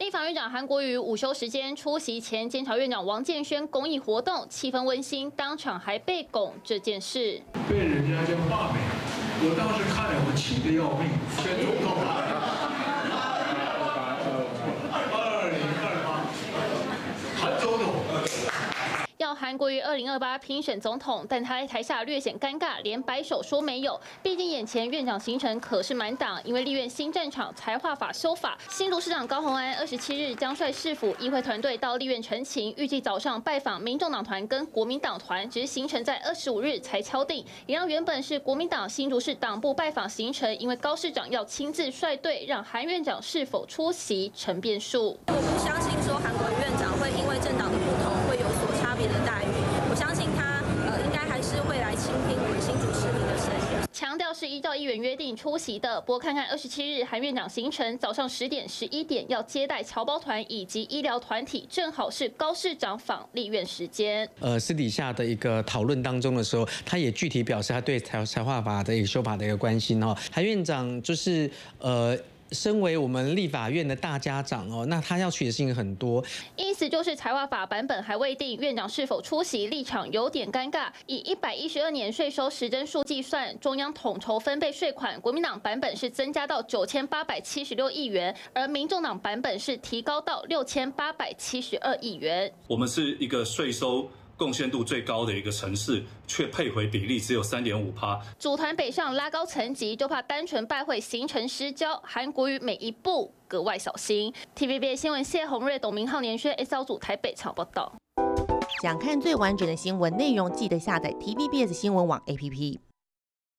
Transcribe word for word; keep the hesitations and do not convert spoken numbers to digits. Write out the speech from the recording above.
立法院长韩国瑜午休时间出席前监察院长王建煊公益活动，气氛温馨，当场还被拱这件事。 被人家叫罢免，我当时看了我气得要命，选总统了。二零二八，韩总统。 要韩国瑜二零二八评选总统，但他在台下略显尴尬，连摆手说没有。毕竟眼前院长行程可是满档，因为立院新战场财划法修法，新竹市长高虹安二十七日将率市府议会团队到立院陈情，预计早上拜访民众党团跟国民党团，只是行程在二十五日才敲定，也让原本是国民党新竹市党部拜访行程，因为高市长要亲自率队，让韩院长是否出席成变数。 我不相信说韩国瑜院长会因为政党的不同会有所差别的待遇，我相信他呃应该还是会来倾听我们新竹市民的声音。 强调是依照议员约定出席的。不过看看二十七日韩院长行程，早上十点、十一点要接待侨胞团以及医疗团体，正好是高市长访立院时间。 呃，私底下的一个讨论当中的时候，他也具体表示他对财财划法的一个修法的一个关心哦。韩院长就是呃。 身为我们立法院的大家长哦，那他要处理的事情很多， 意思就是财划法版本还未定，院长是否出席，立场有点尴尬。以一百一十二年税收实征数计算，中央统筹分配税款，国民党版本是增加到九千八百七十六亿元，而民众党版本是提高到六千八百七十二亿元。 我们是一个税收 贡献度最高的一个城市，却配回比例只有 三点五趴。 组团北上拉高层级，就怕单纯拜会行程失焦。韩国瑜每一步格外小心。T V B S 新闻谢宏瑞、董明浩、年轩 S 组台北场报道。 想看最完整的新闻内容，记得下载 T V B S 新闻网 A P P。